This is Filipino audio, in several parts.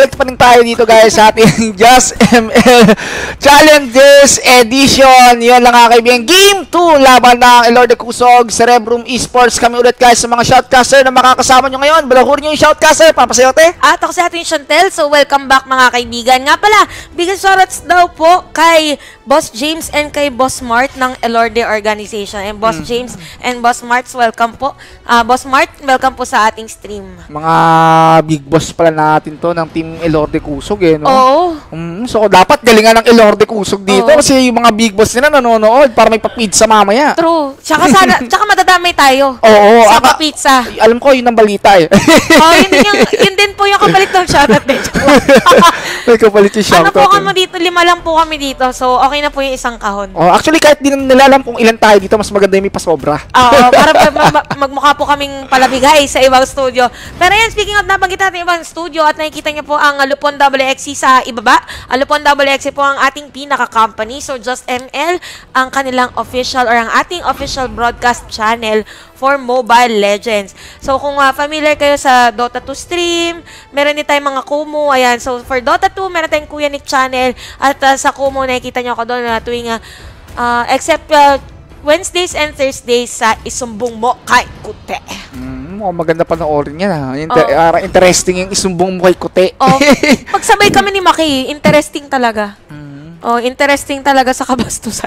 balik pa rin tayo dito guys sa ating Just ML Challenges Edition. Yun lang nga kaibigan. Game 2 laban ng Elorde Kusog, Cerebrum Esports. Kami ulit guys sa mga shoutcaster na makakasama nyo ngayon. Balahurin nyo yung shoutcaster, papasayote. At ako si ating Chantel, so welcome back mga kaibigan. Nga pala, bigyan shoutouts daw po kay Boss James and kay Boss Mart ng Elorde Organization. And Boss James and Boss Mart, welcome po. Boss Mart, welcome po sa ating stream. Mga big boss pala natin to ng Team Elorde Kusog no? Oo. So dapat galingan ng Elorde Kusog dito kasi yung mga big boss nila nanonood para may pa-pizza mamaya. True. Tsaka madadamay tayo. Oo. Sa pa-pizza. Alam ko yun ang balita eh. Yun din po yung kapalit ng shoutout din. May kapalit yung shoutout. Ano po kami dito? 5 lang po kami dito. So okay na po yung isang kahon. Actually kahit di nila alam kung ilan tayo dito, mas maganda yung may pasobra. Oo. Para magmukha po kaming palabigay sa ibang studio. Pero yan, speaking of, nabanggit natin ibang studio at nakikita niyo po ang Lupon XC sa ibaba. Ang Lupon XC po ang ating pinaka-company. So, Just ML, ang kanilang official or ang ating official broadcast channel for Mobile Legends. So, kung familiar kayo sa Dota 2 stream, meron din tayong mga Kumu. Ayan. So, for Dota 2, meron tayong Kuya Nick channel. At sa Kumu, nakikita niyo ako doon na tuwing except Wednesdays and Thursdays sa isumbong mo kay Kute. Maganda panoorin yan interesting yung isumbong mo kay Kute. Pagsabay kami ni Maki, interesting talaga. Interesting talaga sa kabastusan.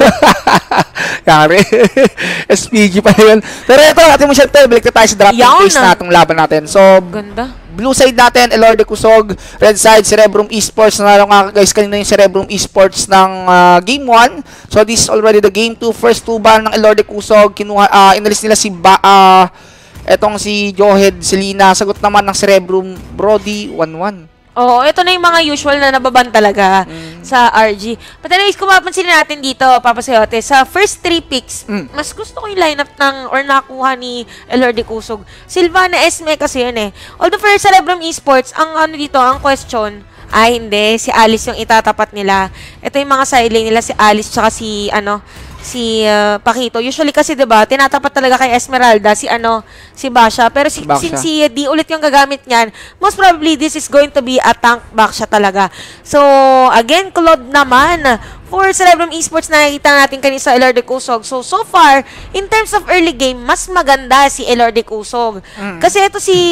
Kari. SPG pa yun. Pero ito, atin mo siya tayo. Balik na tayo sa drafting case na itong laban natin. So, ganda. Blue side natin, Elorde Kusog. Red side, Cerebrum Esports. Nanalo nga guys kanina yung Cerebrum Esports ng Game 1. So, this is already the Game 2. First 2 ban ng Elorde Kusog. Inalis nila si etong si Johed Selina. Sagot naman ng Cerebrum Brody 1-1. Oo, ito na yung mga usual na nababan talaga sa RG. But anyways, kung mapansin natin dito, papasayote, sa first 3 picks, mas gusto ko yung lineup or nakuha ni Elorde Kusog. Sylvana Esme kasi yun eh. Although for Cerebrum Esports, ang ang question, hindi, si Alice yung itatapat nila. Ito yung mga side lane nila, si Alice tsaka si Pakito. Usually kasi 'di ba, tinatapat talaga kay Esmeralda si Basha, pero since si D ulit yung gagamit niyan, most probably this is going to be a tank Basha talaga. So, again, Claude naman for Cerebrum Esports na nakikita natin kanina sa Elorde Kusog. So far, in terms of early game, mas maganda si Elorde Kusog. Kasi ito si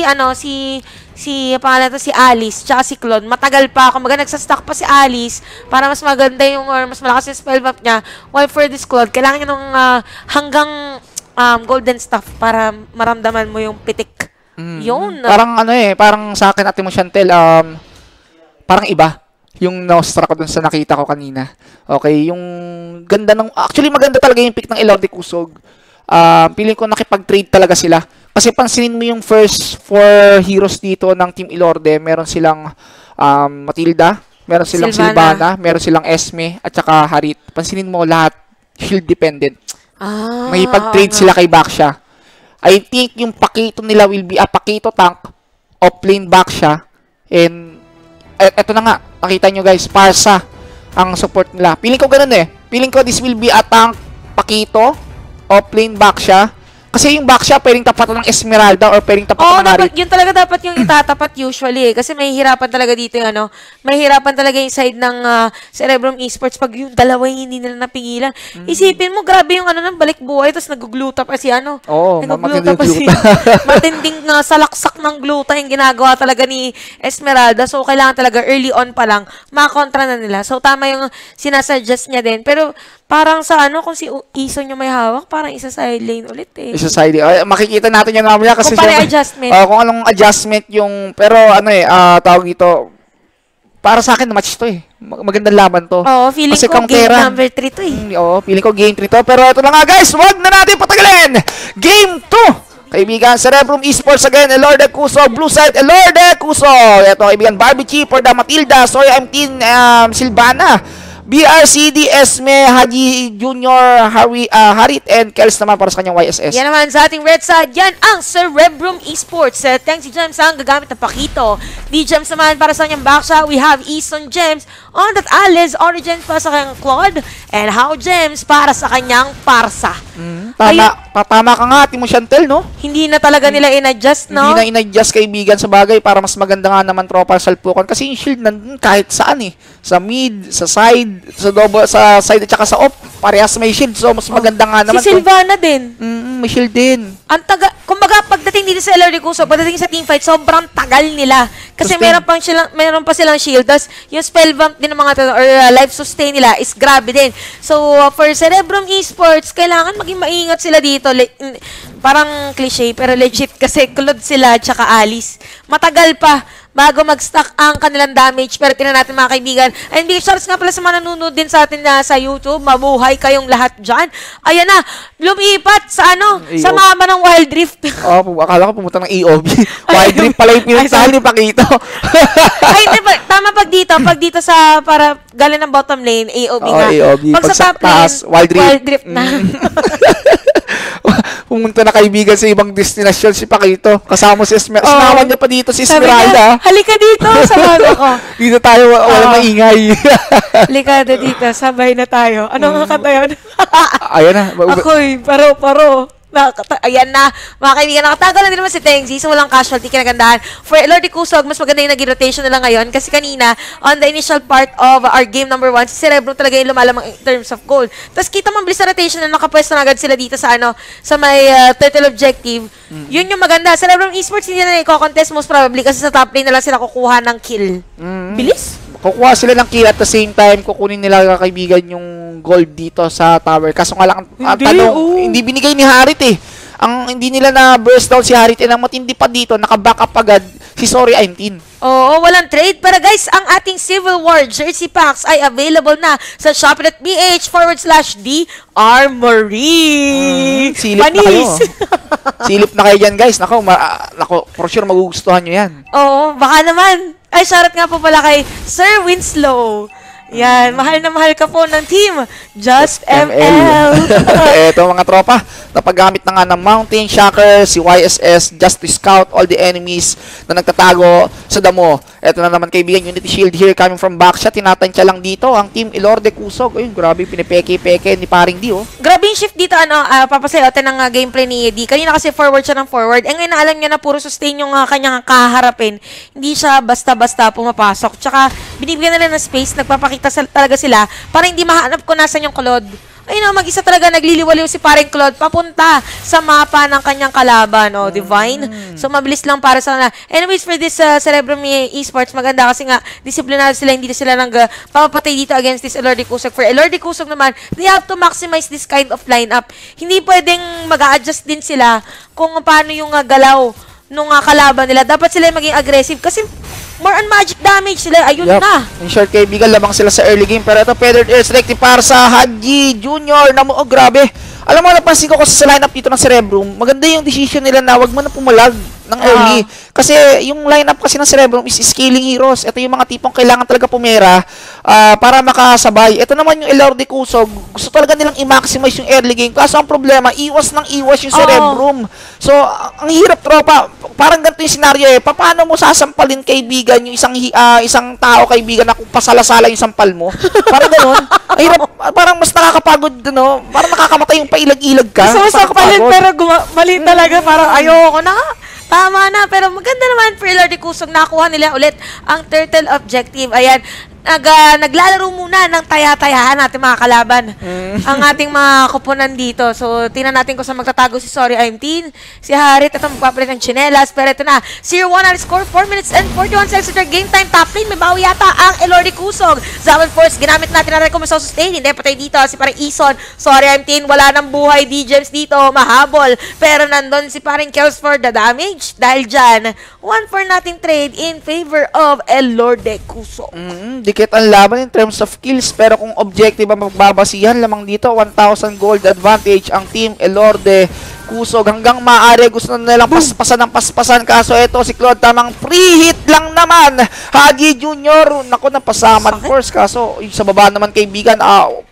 Alice, tsaka si Claude, matagal pa. Kumbaga, nagsastock pa si Alice para mas maganda yung, or mas malakas yung spell buff niya. While for this Claude, kailangan niya nung hanggang golden stuff para maramdaman mo yung pitik. Yun. Parang parang sa akin, Ate mo Chantel, parang iba yung na-struck ko dun sa nakita ko kanina. Okay, yung ganda actually maganda talaga yung pick ng Elorde Kusog. Piling ko nakipag-trade talaga sila. Kasi pansinin mo yung first 4 heroes dito ng Team Elorde, meron silang Matilda, meron silang Sylvana, meron silang Esme, at saka Harit. Pansinin mo lahat shield dependent. May pag-trade sila kay Baksha. I think yung Pakito nila will be a Pakito tank, offlane Baksha, and eto na nga, nakita nyo guys, Parsa ang support nila. Piling ko ganun eh. Piling ko this will be a tank Pakito, offlane Baksha. Kasi yung Baksha, pwedeng tapatan ng Esmeralda or pwedeng tapatan ng Harit. Yun talaga dapat yung itatapat usually eh. Kasi may hirapan talaga dito yung may hirapan talaga yung side ng Cerebrum Esports pag yung dalawa yung hindi nila napigilan. Isipin mo, grabe yung ng balik buhay, tapos nag-gluta pa si nag-gluta pa si matinding salaksak ng gluta yung ginagawa talaga ni Esmeralda. So, kailangan talaga early on pa lang, makontra na nila. So, tama yung sinasuggest niya din. Pero, parang sa kung si Ison yung may hawak, parang isa side lane ulit eh. Isa side lane. Makikita natin yan mamaya kasi kung adjustment. Kung anong adjustment yung, pero tawag dito, para sa akin match to eh. Magandang laban to. Feeling kasi ko game number 3 to eh. Feeling ko game 3 to. Pero ito na nga guys, wag na natin patagalin. Game 2. Kaibigan, Cerebrum Esports again, Elorde Kusog, blue side, Elorde Kusog. Ito, kaibigan, Barbie for the Matilda, Soy M10, Sylvana. BRCD, Esme, Haji Junior, Harit, and Kels naman para sa kanyang YSS. Yan naman sa ating red side, yan ang Cerebrum Esports. Thanks si Gems ang gagamit ng Pakito. D-Gems naman para sa kanyang Baksha, we have Eason Gems on that Alice, Origins para sa kanyang Claude, and How Gems para sa kanyang Parsa. Tama ka nga, Ate mo Chantel, no? Hindi na talaga nila in-adjust, no? Hindi na in-adjust kaibigan sa bagay para mas maganda nga naman tropa sa salpukan. Kasi yung shield nandun kahit saan eh. Sa mid, sa side, sa side at saka sa off. Parehas may shield. So, mas maganda nga naman. Si Sylvana din. May shield din. Ang kumbaga pagdating dito sa LRD Kuso, pagdating sa teamfight, sobrang tagal nila. Kasi meron pa silang shield. Tapos yung spell bump din ng mga or life sustain nila is grabe din. So for Cerebrum Esports, kailangan maging maingat sila dito. Parang cliche, pero legit kasi Claude sila tsaka Alice. Matagal pa bago mag-stack ang kanilang damage. Pero tingnan natin mga kaibigan. And big shouts nga pala sa mga nanonood din sa atin sa YouTube. Mabuhay kayong lahat dyan. Ayan na, lumipat sa sa mama ng Wild Rift. Akala ko pumunta ng EOB. Wild Rift pala yung pinuntahan ni Pakito. Ay, tama pag dito sa para galing ng bottom lane, AOB nga. AOB. Pag sa top lane, Wild Rift na. Pumunta na kaibigan sa ibang destinasyon si Pakito. Kasama si Esmeralda. Sinawan niya pa dito si Esmeralda. Halika dito, samahan ako. Dito tayo, walang maingay. Halika dito, sabay na tayo. Ano nga kata yun? Ayan na. Ako'y paro-paro. Ayan na, mga kaibigan, nakatago na din naman si Tengzi, so walang casualty, kinagandahan. For Lordy Kusog, mas maganda yung naging rotation nila ngayon kasi kanina, on the initial part of our game number 1, si Cerebrum talaga yung lumalamang in terms of gold. Tapos kita mo bilis na rotation na nakapwesto na agad sila dito sa sa may turtle objective. Yun yung maganda. Cerebrum Esports hindi na i-contest most probably kasi sa top lane na lang sila kukuha ng kill. Bilis? Kukuha sila ng kill at the same time, kukunin nila kaibigan yung gold dito sa tower. Kaso nga lang, hindi binigay ni Harit eh. Hindi nila na burst down si Harit and ang matindi pa dito, naka-back up agad si Sorry I'm Teen. Oo, walang trade. Pero guys, ang ating Civil War jersey packs ay available na sa shopee.ph/D Armory. Silip na kayo. Silip na kayo dyan guys. Nako, for sure magugustuhan nyo yan. Oo, baka naman. Ay, shoutout nga po pala kay Sir Winslow. Yan, mahal na mahal ka po ng team Just ML. Eto mga tropa, napagamit na nga ng Mountain Shocker, si YSS, just to scout all the enemies na nagtatago sa damo. Eto na naman kaibigan, Unity Shield here coming from backshot. Tinatansya lang dito ang team Ilorde Kusog. Ayun, grabe, pinipeke-peke ni paring D, oh. Grabe yung shift dito, papasayote ng gameplay ni D. Kanina kasi forward siya ng forward. Eh ngayon na alam niya na puro sustain yung kanyang kaharapin. Hindi siya basta-basta pumapasok. Tsaka, binibigyan nila ng space, nagpapakita talaga sila para hindi mahanap kung nasan yung Claude. Ayun o, mag-isa talaga nagliliwaliw si paring Claude papunta sa mapa ng kanyang kalaban, o, Divine. So, mabilis lang para sa kanila. Anyways, for this Cerebrum Esports, maganda kasi nga, disiplinado sila, hindi na sila papapatay dito against this Elordi Kusog. For Elordi Kusog naman, they have to maximize this kind of lineup. Hindi pwedeng mag-a-adjust din sila kung paano yung galaw nung kalaban nila. Dapat sila maging aggressive kasi more on magic damage sila. Ayun na. In short, kaibigan, lamang sila sa early game. Pero ito, Feathered Air selective para sa Haji Junior. Grabe. Alam mo, napansin ko kasi sa lineup dito ng Cerebrum, maganda yung decision nila na wag mo na pumalag ng early. Kasi yung lineup kasi ng Cerebrum is scaling heroes. Ito yung mga tipong kailangan talaga pumera para makasabay. Ito naman yung Elorde Kusog. Gusto talaga nilang i-maximize yung early game. Kaso ang problema, iwas yung Cerebrum. So, ang hirap, tropa. Parang ganito yung scenario eh. Paano mo sasampalin kaibigan yung isang tao kaibigan na kung pasalasala yung sampal mo? Parang gano'n. Ang hirap. Parang mas nakakapagod, no? Parang nakakamatay yung pailag-ilag ka. So, sampalin pero mali talaga. Parang ayoko na. Tama na, pero maganda naman for Lordy Kusog. Nakuha nila ulit ang turtle objective. Ayan, naglalaro muna ng taya-tayahan natin mga kalaban. Ang ating mga kupunan dito. So, tingnan natin kung saan magtatago si Sorry I'm Teen. Si Harit, ito magpapalit ng chinelas. Pero ito na, 0-1 on score, 4 minutes and 41 seconds after game time. Top lane, may bawi yata ang Elordi Kusog. Zaman Force, ginamit natin na rin kung sustain. Hindi, patay dito si parang Ison. Sorry I'm Teen, wala nang buhay. D-Gems dito, mahabol. Pero nandun si parang Kells for the damage. Dahil dyan, 1-4 nating trade in favor of Elordi Kusog. Dikit ang laban in terms of kills, pero kung objective ang magbabasihan, lamang dito 1,000 gold advantage ang team Elorde Kusog. Hanggang maaari gusto na nilang paspasan ng paspasan, kaso ito si Claude tamang free hit lang naman. Hagi Junior, naku, napasaman first, kaso yung sa baba naman kaibigan,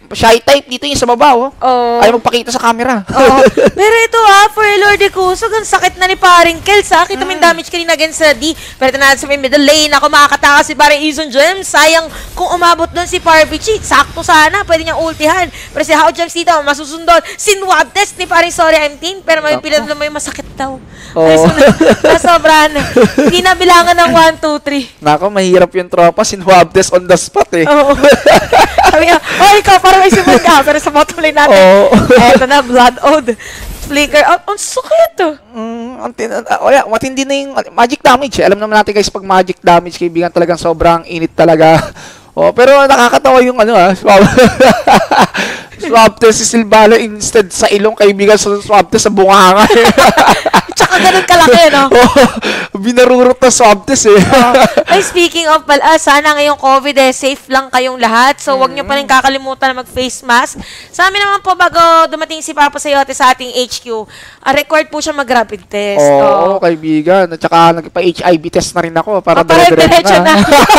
shy type dito yung sa baba, oh. Oh. Ayaw magpakita sa camera. Oo. Pero ito for Lord Kusog, ang sakit na ni paring Kels Kita mo yung damage kanina against sa D. Pero ito na sa may middle lane. Ako makakataka si paring Ison Gems. Sayang kung umabot doon si Parvici. Sakto sana. Pwede niyang ultihan. Pero si How Gems dito, masusundot. Sinwab test ni paring Sorry I'm Teen. Pero may pilat naman yung masakit daw. Ay, so, nasobrahan na. Hindi na bilangan ng 1, 2, 3. Nako, mahirap yung tropa. Sinwab test on the spot, eh. Oo. Sabi niya, ikaw, parang may sipon ka. Pero sa bottom lane natin, eto na, Blood Ode. Flicker out. Ang sakit. Matindi na yung magic damage. Alam naman natin guys, pag magic damage, kaibigan talagang sobrang init talaga. Pero nakakatawa yung swab test si Silvano instead sa ilong, kaibigan sa swab test sa bunganga. Tsaka ganun kalaki, no? Binarurot na swab test, eh. Ay, speaking of pala, sana ngayong COVID, safe lang kayong lahat. So, wag nyo pa rin kakalimutan na mag-face mask. Sa amin naman po, bago dumating si Papa Sayote sa ating HQ, required po siya mag-rapid test. Oo, kaibigan. At saka nagpa-HIV test na rin ako para diretso na.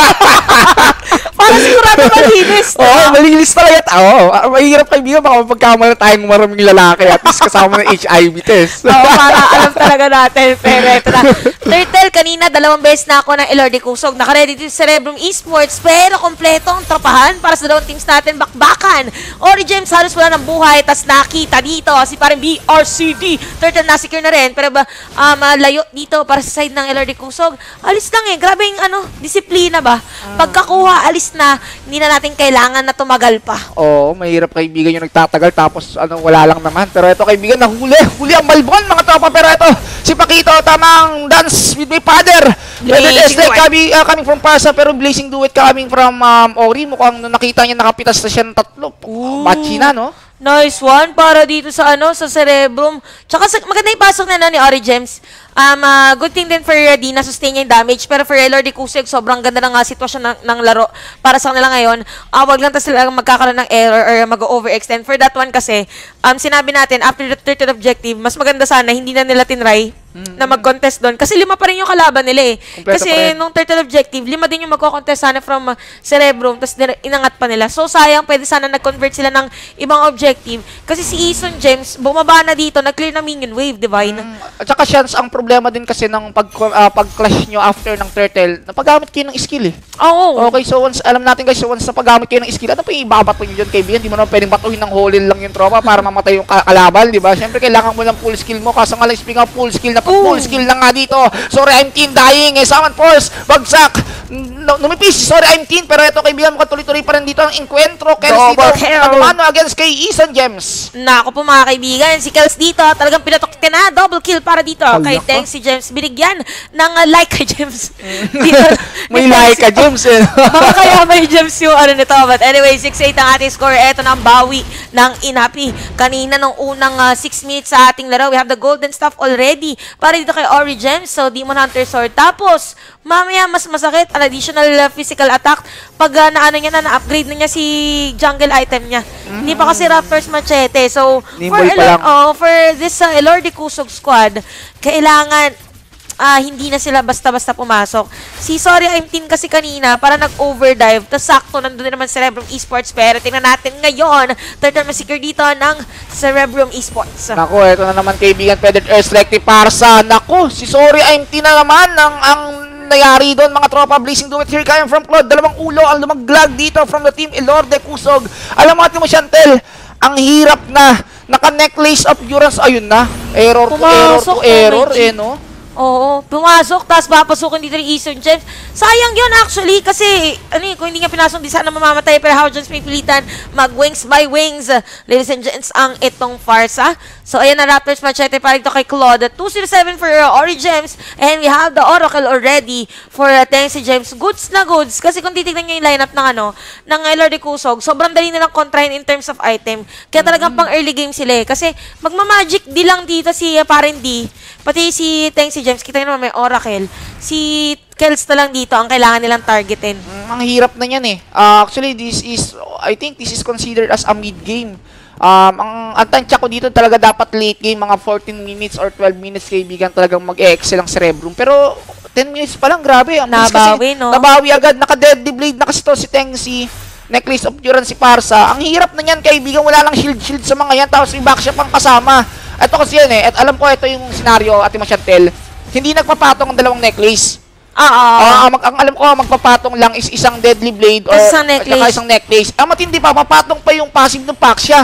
Para sigurado malinis. Malinis talaga. Mahirap kaibigan, baka mapagkamala tayong maraming lalaki at least kasama ng HIV test. Para alam talaga natin. Pero ito na. Turtle, kanina 2 beses na ako ng Lord Kusog. Naka-ready to Cerebrum Esports, pero kompleto ang tropahan para sa 2 teams natin bakbakan. Ori Gems halos wala ng buhay, tas nakita dito si parang BRCD. Turtle na-secure na rin, pero malayo dito para sa side ng Lord Kusog. Alis lang grabe yung disiplina ba? Pagkakuha, alis na, hindi na natin kailangan na tumagal pa. Mahirap kaibigan yung nagtatagal tapos wala lang naman. Pero ito kaibigan, huli ang Malbon mga tropa. Pero ito, si Paquito, tamang dance with my father. Coming from Parsa, pero Blazing Duet coming from Ori. Mukhang nakita niya nakapitas na siya ng 3. Bachi na, no? Nice one para dito sa sa Cerebrum. Tsaka maganda yung pasok na ni Ori Gems. Good thing din for Dina, sustain niya yung damage. Pero for Lord Kusog, sobrang ganda ng sitwasyon ng laro para sa kanila ngayon. Wag lang sila magkakaroon ng error or mag-overextend. For that one kasi, sinabi natin, after the 30th objective, mas maganda sana, hindi na nila tinry na mag-contest doon. Kasi 5 pa rin yung kalaban nila Kompleto kasi nung 30th objective, 5 din yung magko-contest sana from Cerebrum, tapos inangat pa nila. So sayang, pwede sana nag-convert sila ng ibang objective. Kasi si Ison Gems, bumaba na dito, nag-clear na minion wave, Divine. At saka chance, ang problema din kasi ng pag-clash nyo after ng Turtle, napagamit kayo ng skill, eh. Okay, so once, alam natin guys, so once napagamit kayo ng skill, ano pa yung ibabato nyo dyan, kaibigan? Hindi mo naman pwedeng batuhin ng holin lang yung tropa para mamatay yung kalaban, di ba? Siyempre, kailangan mo ng full skill mo. Kaso nga lang, speaking of full skill, full skill na nga dito. Sorry, I'm Teen dying. Summon Force, bagsak. Numipis, sorry, I'm Teen. Pero ito, kaibigan, tuloy-tuloy pa rin dito ang encuentro. Kels dito, ano against kay Ison Gems. Nako po mga kaibigan, si Kels dito, talagang pinatok ka na. Double kill para dito. Kay Teng si Gems, binigyan ng like kay Gems. May like ka, Gems, eh. Baka kaya may Gems yung nito. But anyway, 6-8 ang ating score. Ito na ang bawi ng Inapi. Kanina nung unang 6 minutes sa ating laro, we have the golden stuff already para dito kay Ori Gems. So, Demon Hunter Sword. Tapos, mamaya mas masakit an additional physical attack pag na-upgrade na niya si jungle item niya. Hindi pa kasi Raptors Machete. So, for this Lord Kusog squad, kailangan hindi na sila basta-basta pumasok. Si Sorry I'm Teen kasi kanina para nag-overdive, tapos sakto nandun din naman Cerebrum Esports. Pero tingnan natin ngayon, turtle masecure dito ng Cerebrum Esports. Naku, ito na naman kaibigan, Feathered Earth Selective Parsa. Naku, si Sorry I'm Teen na naman ang nangyari doon mga tropa. Blazing Duet here coming from Claude. 2 ulo ang lumaglag dito from the team Lord Kusog. Alam mo Chantel, ang hirap na naka-necklace of Durance. Ayun na, error to error, no? Oo, pumasok, tapos papasukin dito ni Ison Gems. Sayang yun actually, kasi kung hindi nga pinasok, di sana mamamatay. Pero How Gems may pilitan, mag-wings by wings. Ladies and gents, ang itong Farsa. So, ayan na Raptors Machete para dito kay Claude. 207 for Ori Gems. And we have the Oracle already for Teng si Gems. Goods na goods. Kasi kung titignan nyo yung lineup ng Lord Kusog, sobrang dali nilang kontrahin in terms of item. Kaya talagang pang early game sila. Kasi magmamagic di lang dito si Parent D. Pati si Teng si Gems, kita nyo naman may Oracle. Si Kels na lang dito ang kailangan nilang targetin. Ang hirap na yan eh. Actually, I think this is considered as a mid-game. Ang tansya ko dito talaga dapat late game, mga 14 minutes or 12 minutes kaibigan talagang mag-excel ang Cerebrum. Pero 10 minutes pa lang, grabe. Nabawi, no? Nabawi agad, naka-deadly blade na kasi to si Teng si Necklace of Duran si Parsa. Ang hirap na yan, kaibigan. Wala lang shield sa mga yan. Tapos may backshot pang kasama. Ito kasi yan eh. At alam ko, ito yung scenario, Ate Chantel. Hindi nagpapatong ang dalawang necklace. Ang alam ko, magpapatong lang is isang deadly blade or isang necklace. Ang matindi pa, papatong pa yung passive ng Paxia.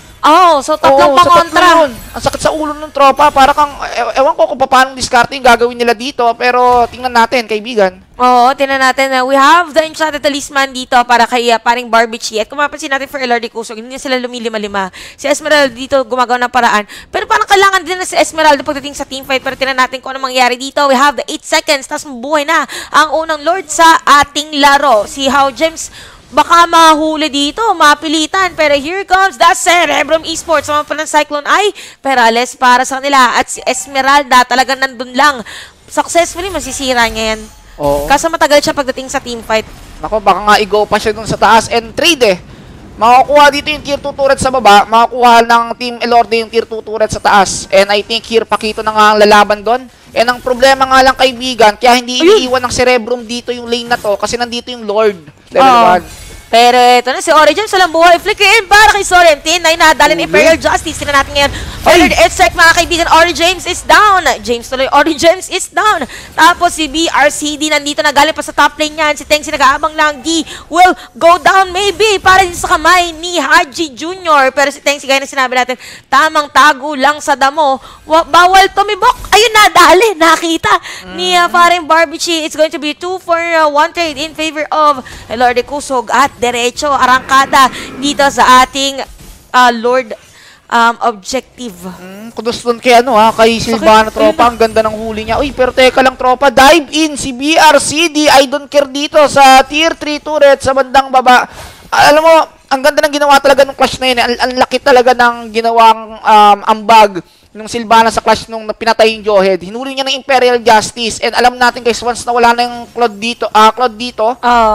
So tatlong pa kontra. Ang sakit sa ulo ng tropa. Para kang, ewan ko kung paano discard yung gagawin nila dito. Pero tingnan natin, kaibigan. Tingnan natin. We have the Enchanted Talisman dito para kay paring Barbichi. At kung mapansin natin for LRD Kusog, hindi sila lumilima-lima. Si Esmeralda dito gumagawa ng paraan. Pero parang kailangan din na si Esmeralda pagdating sa teamfight. Pero tingnan natin kung ano mangyari dito. We have the 8 seconds. Tapos mabuhay na ang unang Lord sa ating laro. Si How Gems baka mahuli dito, mapilitan. Pero here comes the Cerebrum Esports. Sama pa ng Cyclone Eye. Perales para sa kanila. At si Esmeralda talagang nandun lang. Successfully, masisira niya yan. Kaso matagal siya pagdating sa teamfight. Nako, baka nga i-go pa siya dun sa taas and trade eh. Makakuha dito yung tier 2 turret sa baba. Makakuha ng Team Elorde yung tier 2 turret sa taas. And I think here, Pakito na nga ang lalaban doon. And ang problema nga lang, kaibigan, kaya hindi iniiwan ng Cerebrum dito yung lane na to kasi nandito yung Lord. Level 1. Pero ito na si Origin, walang buhay. Flicker in para kay Sorrentine. Ay nadali ni Imperial Justice. Tignan natin ngayon. Ordered airstrike mga kaibigan. James is down. James tuloy. James is down. Tapos si BRCD nandito na galing pa sa top lane niyan. Si Tengsi nag-aabang lang. D will go down maybe para din sa kamay ni Haji Jr. Pero si Tengsi gaya na sinabi natin, tamang tago lang sa damo. Bawal tumibok. Ayun nadali. Nakita ni paring Barbichi. It's going to be 2 for 1 trade in favor of Lorde Kusog at derecho, arangkada dito sa ating Lord objective. Kudos doon kay kay Silvana tropa, ang ganda ng huli niya. Uy, pero teka lang tropa, dive in si BRCD, I don't care dito sa tier 3 turret sa bandang baba. Alam mo, ang ganda ng ginawa talaga ng clash na yun. Ang laki talaga ng ginawang ambag nung Silvana sa clash nung pinatay yung Johead. Hinuli niya ng Imperial Justice. And alam natin guys, once na wala na yung Claude dito,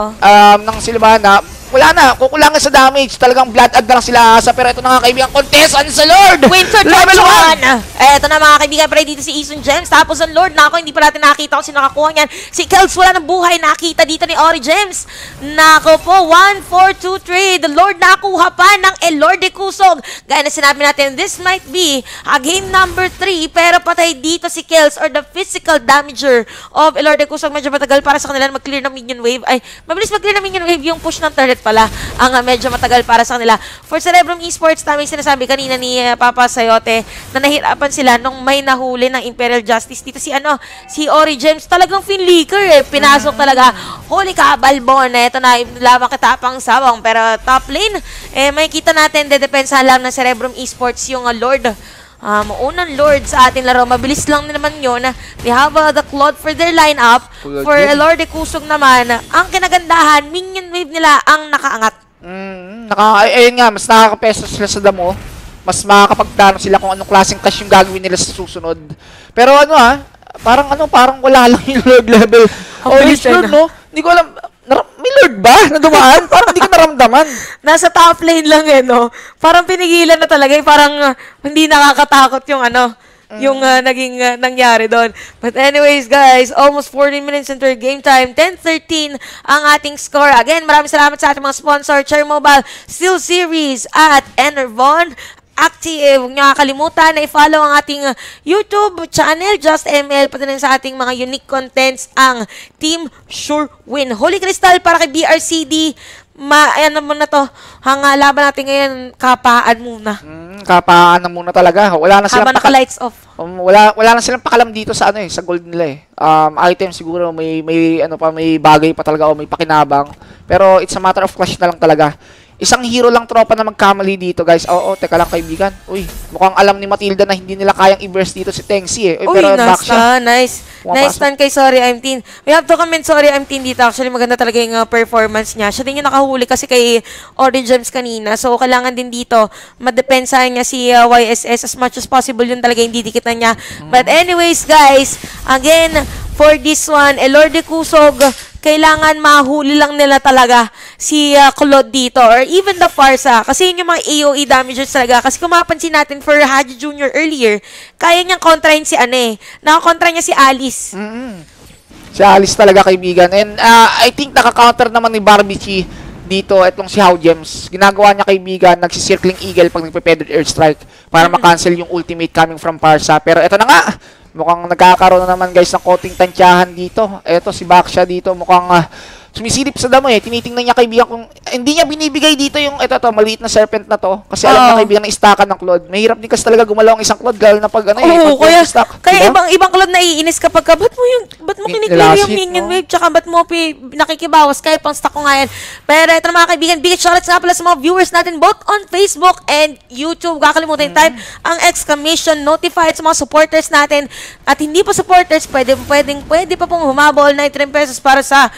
ng Silvana, wala na, kukulangan sa damage. Talagang blood add na lang sila asa. Pero ito na nga kaibigan, contestant sa Lord! Winter level 1! Ito na mga kaibigan, pala dito si Eason Gems. Tapos ang Lord, nako, hindi pa natin nakita kung sino nakakuha niyan. Si Kels, wala ng buhay. Nakita dito ni Ori Gems. Nako po, 1-4-2 trade. The Lord nakuha pa ng Elorde Kusog. Gaya na sinabi natin, this might be a game number 3. Pero patay dito si Kels or the physical damager of Elorde Kusog. Medyo matagal para sa kanila mag-clear ng minion wave. Ay, mabilis mag-clear ng minion wave yung push ng turret pala ang medyo matagal para sa kanila. For Cerebrum Esports, tamang sinasabi kanina ni Papa Sayote na nahirapan sila nung may nahuli ng Imperial Justice. Dito si Ori Gems, talagang finlicker eh. Pinasok talaga. Holy ka, Balbon. Ito na, lamang kitapang sawang. Pero top lane, may kita natin, dedepensa lang ng Cerebrum Esports yung Lord. Unang Lord sa ating laro. Mabilis lang naman yun. We have the Claude for their lineup. For Lorde Kusog naman, ang kinagandahan, minion wave nila ang nakaangat. Ayun nga, mas nakakapeso sila sa damo. Mas makakapagplano sila kung anong klaseng clash yung gagawin nila sa susunod. Pero parang wala lang yung Lord level. Lord, no? Hindi ko alam. May Lord ba na dumaan? Parang hindi ko naramdaman. Nasa top lane lang no? Parang pinigilan na talaga. Parang hindi nakakatakot yung yung naging nangyari doon. But anyways guys, almost 14 minutes into game time. 10-13 ang ating score. Again, maraming salamat sa ating mga sponsor, Cherry Mobile, Steel Series, at Enervon. Active, huwag niyo kakalimutan na i-follow ang ating YouTube channel, Just ML, pati rin sa ating mga unique contents, ang Team Sure Win. Holy Crystal para kay BRCD. Ano mo na to, laban natin ngayon, kapaan muna. Kapaan na muna talaga. Wala na silang naka-lights off. Wala na silang pakalam dito sa sa gold nila item siguro may bagay pa talaga o may pakinabang. Pero it's a matter of clash na lang talaga. Isang hero lang tropa na magkamali dito, guys. Teka lang kaibigan. Uy, mukhang alam ni Matilda na hindi nila kayang i-burst dito si Tengsi eh. Uy, pero back siya. Nice. Nice stand kay Sorry I'm Teen. We have to comment Sorry I'm Teen dito. Actually, maganda talaga yung performance niya. Siya din yung nakahuli kasi kay Ori Gems kanina. So, kailangan din dito madepensahan niya si YSS as much as possible. Yun talaga yung didikitan niya. But anyways, guys, again, for this one, Elorde Kusog, kailangan mahuli lang nila talaga si Claude dito or even the Farsa. Kasi yun yung mga AoE damagers talaga. Kasi kung mapapansin natin for Haji Jr. earlier, kaya niyang kontrahin si nakakontra niya si Alice. Si Alice talaga kaibigan. And I think naka-counter naman ni Barbichi dito, itong si How Gems, ginagawa niya kaibigan, nagsisircling eagle pag nagpe-feathered airstrike para ma-cancel yung ultimate coming from Parsa. Pero ito na nga, mukhang nagkakaroon na naman guys ng konting tantyahan dito. Ito si Baksha dito, mukhang sumisilip sa damo eh. Tinitingnan niya kaibigan kung hindi niya binibigay dito yung ito maliit na serpent na to kasi alam na kaibigan na istakan ng Claude. Mahirap din kasi talaga gumalaw ang isang Claude lalo na pag ano kaya ibang Claude naiinis kapag ba't mo kiniklear yung minion wave tsaka ba't mo nakikibawas kahit pang stock ko nga yan. Pero ito na mga kaibigan, big shoutouts nga pala sa mga viewers natin both on Facebook and YouTube. Kakalimutan type ang exclamation notified sa mga supporters natin at hindi pa supporters, pwede pa pong humabol 93 pesos para sa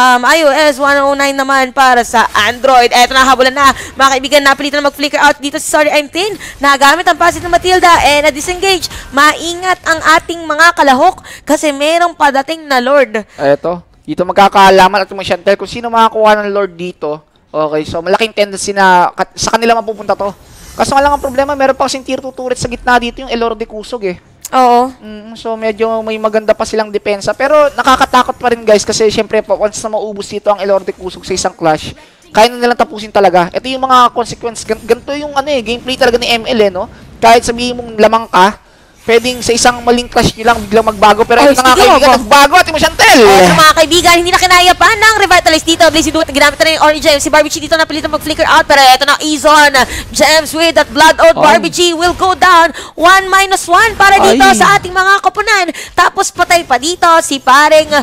iOS 109 naman para sa Android. Eto na, habulan na. Mga kaibigan, napilitan na mag-flicker out dito si Sorry I'm Tin. Nagamit ang passive ng Matilda and na-disengage. Maingat ang ating mga kalahok kasi merong padating na Lord. Eto, dito magkakaalaman at Chantel kung sino makakuha ng Lord dito. Okay, so malaking tendency na sa kanila mapupunta to. Kaso nga lang ang problema, meron pa kasing tier 2 turret sa gitna dito yung Elorde Kusog eh. Oo. So medyo may maganda pa silang depensa pero nakakatakot pa rin guys kasi syempre po once na maubos dito ang Elorde Kusog sa isang clash, kaya na nilang tapusin talaga. Ito yung mga consequence, ganito yung gameplay talaga ni ML no. Kahit sabihin mong lamang ka, pwedeng sa isang maling clash nyo lang biglang magbago. Pero ito na nga kaibigan, nagbago at Chantel. So mga kaibigan, hindi na kinaya pa ng Revitalize dito. Blazing Duet, ginamit na rin yung Orange Gems. Si Barbie dito napilitan mag-flicker out. Pero ito na, Izon. Gems with that Blood Oath. Barbie G will go down. 1-1 para dito sa ating mga koponan. Tapos patay pa dito si paring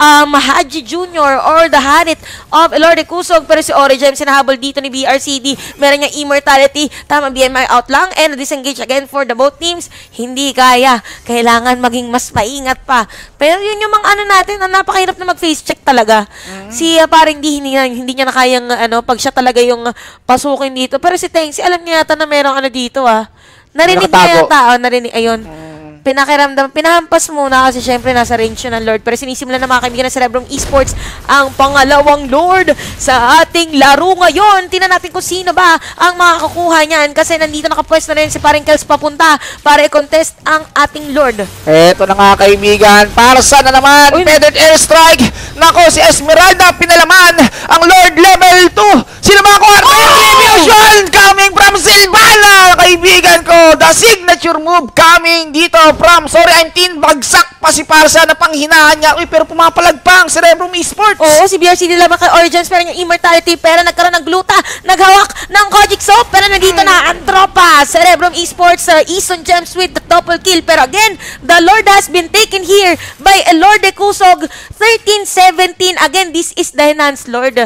Haji Jr. or the Hanit of Elorde Kusog. Pero si Origem sinahabol dito ni BRCD. Meron niya immortality. Tama, BMI out lang. And disengage again for the both teams. Hindi kaya. Kailangan maging mas maingat pa. Pero yun yung mga natin na napakahirap na mag-face check talaga. Si parang hindi niya na kayang pag siya talaga yung pasukin dito. Pero si Tengsi, alam niya yata na merong dito Narinig niya yata. Narinig, ayun. Pinakiramdam, pinahampas muna kasi syempre nasa range yun ng Lord. Pero sinisimulan na mga kaibigan ng Cerebrum Esports ang pangalawang Lord sa ating laro ngayon. Tingnan natin kung sino ba ang makakakuha niyan kasi nandito nakapwesto na rin si paring Kels papunta para i-contest ang ating Lord. Eto na nga kaibigan, para sa na naman, feathered airstrike. Nako, si Esmeralda pinalaman ang Lord level 2. Sino makakuha? Retribution coming from Silvana, kaibigan ko. The signature move coming dito from Sorry I'm Tin. Bagsak pa si Parsa na panghinahan niya. Uy, pero pumapalag pa ang Cerebrum Esports. Oo, si BRC nila kay Origins pero yung immortality. Pero nagkaroon ng gluta. Naghawak ng Kojic Soap. Pero nandito na ang tropa. Cerebrum Esports, Ison Gems with the double kill. Pero again, the Lord has been taken here by Elorde Kusog. 13-17. Again, this is the enhanced Lord.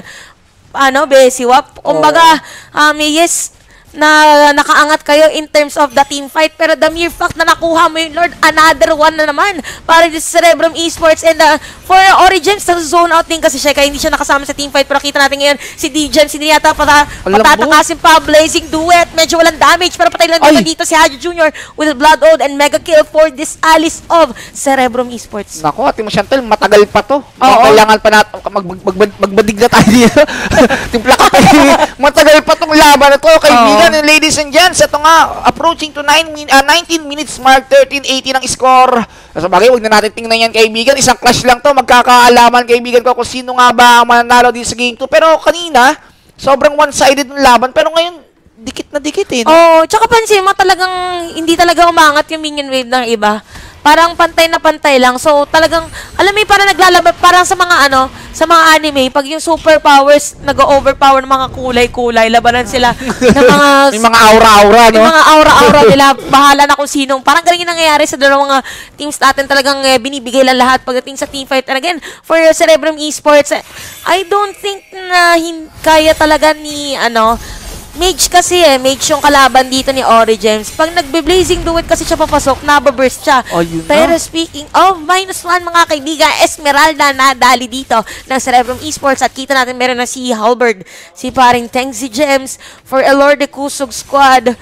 Besiwap. Kumbaga, yes, na nakaangat kayo in terms of the team fight. Pero the mere fact na nakuha mo yung Lord, another one na naman para sa Cerebrum Esports. And for Origins, sa zone out din kasi siya, kaya hindi siya nakasama sa team fight. Pero kita natin ngayon, si D-Gems, hindi yata patatakasin pa. Blazing Duet, medyo walang damage. Pero patay lang dito si Haji Jr. with Blood Oath and Mega Kill for this Alice of Cerebrum Esports. Nako, Ate Chantel, matagal pa to. Kailangan pa natin, magbadig na tayo dito. Timpla ka pa. Matagal pa tong laban na to, kaibigan. Ladies and gents, ito nga, approaching to 19 minutes mark, 13-18 ang score. So bagay, huwag na natin tingnan yan kaibigan, isang clash lang to, magkakaalaman kaibigan ko kung sino nga ba ang mananalo din sa game 2. Pero kanina, sobrang one-sided ng laban, pero ngayon, dikit na dikit tsaka pansin mo talagang, hindi talaga umangat yung minion wave ng iba. Parang pantay na pantay lang. So, talagang, alam mo parang naglalaban, parang sa mga sa mga anime, pag yung superpowers nag-overpower ng mga kulay-kulay, labanan sila ng mga... May mga aura-aura, no? May mga aura-aura nila, bahala na kung sinong. Parang ganyan nangyayari sa dalawang teams natin, talagang binibigay lang lahat pagdating sa team fight. And again, for Cerebrum Esports, I don't think na kaya talaga ni, Mage kasi Mage yung kalaban dito ni Origins. Pag nagbe-blazing duet kasi siya papasok, nababurst siya. Pero speaking of -1 mga kaibigan, Esmeralda nadali dito ng Cerebrum Esports at kita natin meron na si Halberd, si paring Tengsi Gems for Elorde Kusog squad.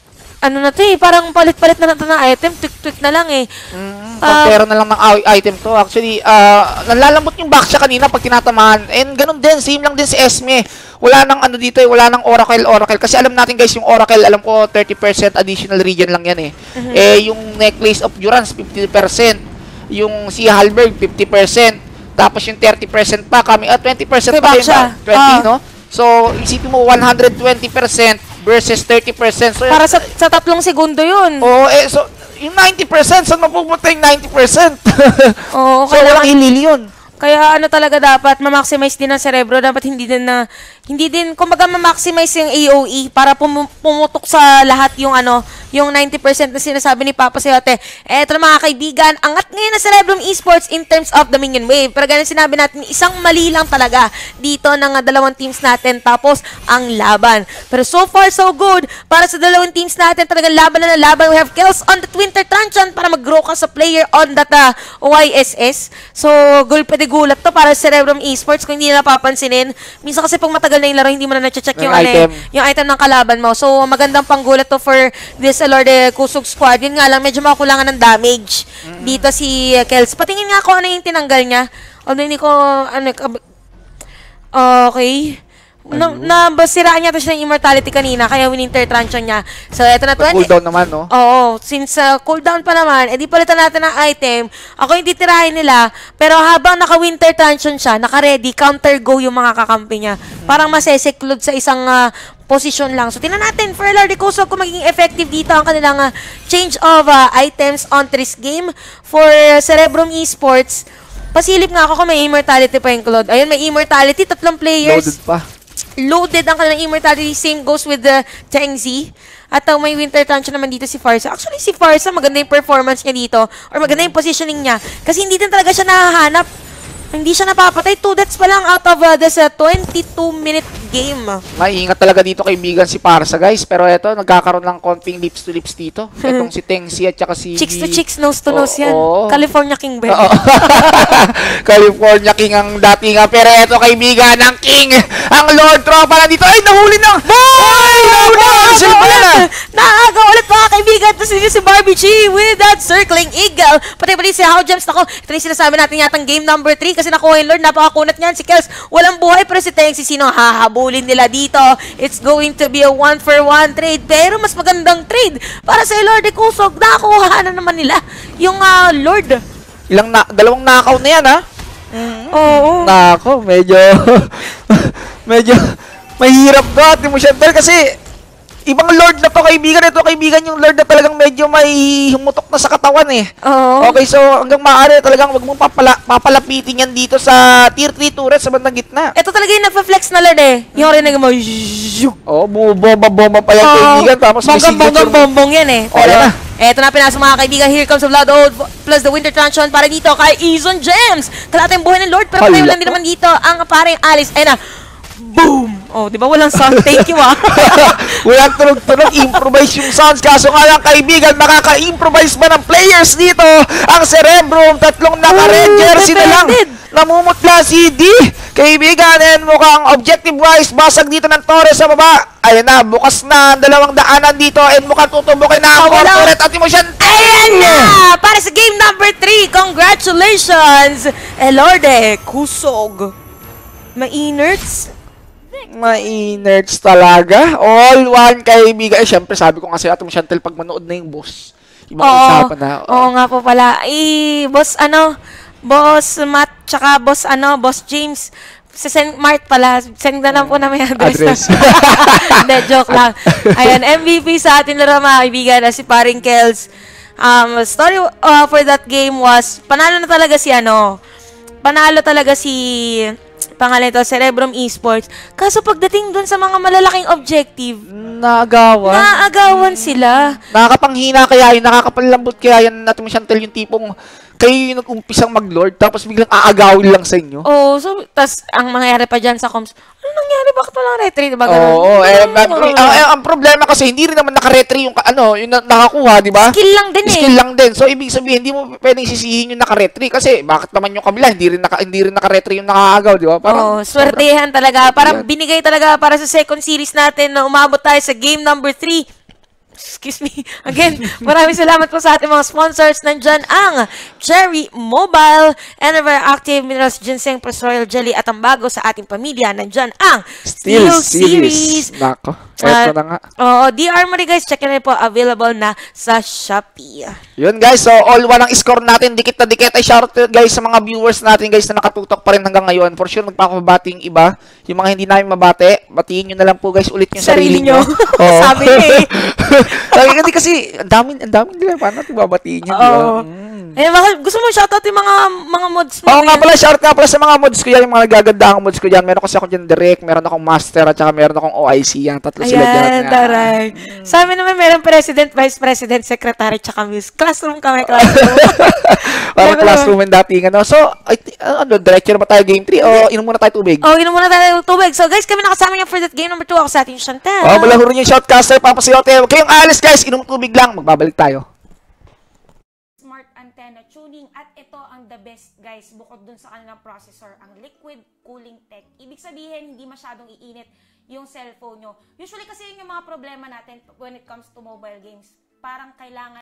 Parang palit-palit na lang ito ng item, tweak-tweak na lang Pagpera na lang ng item to. Actually, nalalambot yung Baksha kanina pag tinatamaan. And ganun din, same lang din si Esme. Wala nang dito wala nang Oracle. Kasi alam natin guys, yung Oracle, alam ko 30% additional region lang yan yung Necklace of Durance, 50%. Yung si Halberg, 50%. Tapos yung 30% pa, 20% pa yung 20, no? So, isipin mo 120% versus 30%. So, Para sa 3 segundo yun. oh, so, yung 90%, saan mapupunta yung 90%? Oo, So, walang hilili yun. Kaya ano talaga dapat ma-maximize din ang cerebro, dapat hindi din kumbaga ma-maximize yung AOE para pumutok sa lahat yung yung 90% na sinasabi ni Papa Sayote. Eto na mga kaibigan, angat ngayon na Cerebrum Esports in terms of the minion wave. Pero ganun sinabi natin, isang mali lang talaga dito ng dalawang teams natin tapos ang laban. Pero so far so good para sa dalawang teams natin, talagang laban na laban. We have kills on the Winter Truncheon para mag-grow ka sa player on that OISS. So, gulat to para sa Cerebrum Esports kung hindi napapansinin. Minsan kasi pag matagal na yung laro, hindi mo na na-check yung item. Yung item ng kalaban mo. So, magandang panggulat to for this Lorde Kusog squad. Yun nga lang, medyo makulangan ng damage. Dito si Kels. Patingin nga ako ano yung tinanggal niya. Although hindi ko, okay. Siraan niya to siya ng immortality kanina, kaya Winter Truncheon niya. So, eto na 20. Cooldown naman, no? Oo, since cooldown pa naman, edi palitan natin ng item. Ako hindi tirahin nila, pero habang naka-Winter Truncheon siya, naka-ready, counter-go yung mga kakampi niya. Parang maseseklod sa isang position lang. So, tingnan natin for Lorde Kusog kung magiging effective dito ang kanilang change of items on this game for Cerebrum Esports. Pasilip nga ako kung may immortality pa yung Claude. Ayun, may immortality, 3 players. Loaded pa. Loaded ang kanilang immortality. Same goes with the Tengzi. At may Winter Truncheon naman dito si Farsa. Actually, si Farsa, maganda yung performance niya dito. Or maganda yung positioning niya. Kasi hindi din talaga siya nahahanap. Hindi siya napapatay. 2 deaths pa lang out of this 22-minute game. Maingat talaga dito kaibigan si Parsa, guys. Pero eto, nagkakaroon ng konting lips to lips dito. Etong si Tengsi at saka si... Chicks to chicks, nose to nose yan. Oo. California King ba? California King ang dating pero eto kaibigan, ang King, ang Lord Tropa na dito. Ay, nahuli na! Ay, nahuli! Sino pa yan? Naaga ulit mga kaibigan. Tapos si Barbie G with that circling eagle. Pati si How Gems. Ako, ito yung sinasabi natin yatang game number 3 kasi nakuha yung Lord. Napakakunat niyan. Si Kels, walang buhay. Pero si Teng, si sino hahabulin nila dito. It's going to be a 1-for-1 trade. Pero mas magandang trade para sa Lord Kusog. Nakuha na naman nila yung Lord. Dalawang knockout na yan, ha? Oo. Nako, medyo mahirap ba, Timo Chantel, kasi ibang Lord na to kaibigan. Ito kaibigan yung Lord na talagang medyo may humutok na sa katawan eh. Oo. Okay, so hanggang maaari talagang wag mong papalapitin yan dito sa tier 3 turret sa bandang gitna. Ito talaga yung nagpa-flex na Lord eh. Yung rinig mo, Oh, bumabomba pa yan kaibigan. Tapos may signature. Bongbong yan eh. Oh, yan na. Eto na pinasok mga kaibigan. Here comes the Blood Oath plus the Winter Truncheon para dito kay Izon Gems. Kalata yung buhay ng Lord pero patayo lang din naman dito ang parang Alice. Ayun na. Boom! Oh, di ba walang sound? Thank you, Walang tunog-tunog, improvise yung sounds. Kaso nga lang, kaibigan, makaka-improvise ba ng players dito? Ang Cerebrum, 3 naka-ranger, sila lang namumutla si D. Kaibigan, and mukhang objective-wise, basag dito ng Torres sa baba. Ayun na, bukas na ang 2 daanan dito, and mukhang tutubukin na ang turret at emotion. Ayan na! Para sa game number 3, congratulations! Elorde Kusog. Mainerts? Mainerts talaga. All one kaibigan. Eh, syempre, sabi ko kasi Atom Chantel, pag manood na yung boss, ibang usapan na. Oo nga po pala. Boss Matt, tsaka Boss James. Sa St. Mart pala. Send na lang po na may address. Hindi, joke lang. Ayan, MVP sa atin laro mga kaibigan na si Paring Kels. Story for that game was, panalo talaga si pangalan ito, Cerebrum Esports. Kaso pagdating dun sa mga malalaking objective, naagawan sila. Nakakapanghina kaya yun, nakakapalambot kaya yan natin Chantel, yung tipong kayo yung nag-umpisang mag-lord, tapos biglang aagawin lang sa inyo. Oo, so, tas ang mangyari pa dyan sa comms, ano nangyari? Bakit walang retry? Diba ganun? Oo, ang problema kasi, hindi rin naman naka-retry yung nakakuha, di ba? Skill lang din eh. Skill lang din. So, ibig sabihin, hindi mo pwedeng sisihin yung naka-retry kasi bakit naman yung kabila, hindi rin naka-retry yung nakakagaw, di ba? Oo, swertehan talaga. Parang binigay talaga para sa second series natin na umabot tayo sa game number 3. Excuse me. Again, maraming salamat po sa ating mga sponsors. Nandyan ang Cherry Mobile, Enerver Active Minerals Ginseng plus Royal Jelly at ang bago sa ating pamilya. Nandyan ang Steel Series. Nako, eto na nga. D-Armory guys, check nyo po. Available na sa Shopee. Yun guys, so all one ang score natin. Dikit na dikit. Ay shoutout guys sa mga viewers natin guys na nakatutok pa rin hanggang ngayon. For sure, magpapabati yung iba. Yung mga hindi namin mabate, batiin nyo na lang po guys ulit yung sarili Sarili nyo. nyo. Oo. Sabi niya eh. Sabi kasi, ang daming nila. Paano natin babatiin yun, di ba? Oo. Eh, gusto mo shoutout yung mga mods mo? Oo nga yan? pala, shout nga pala sa mga mods ko yan, yung mga nagagandahang mods ko dyan. Meron kasi ako dyan direct, meron akong master, at saka meron akong OIC. Yan, tatlo sila dyan. Ayan, taray. Sa amin naman, meron president, vice president, secretary, tsaka miss. Classroom kami, classroom. Parang classroom and dating, ano. So, diretso na ba tayo game 3? O, inom muna tayo tubig? Oh, inom muna tayo ng tubig. So, guys, kami nakasama niya for that game number 2. Ako sa ating Chantel. Oh, malahuro niyo yung shoutcaster, papasayote. Huwag kayong alis, guys. Inom tubig lang. Magbabalik tayo. Smart antenna tuning at ito ang the best guys bukod dun sa kanilang processor, ang liquid cooling tech. Ibig sabihin hindi masyadong iinit yung cellphone nyo. Usually kasi yung mga problema natin when it comes to mobile games, parang kailangan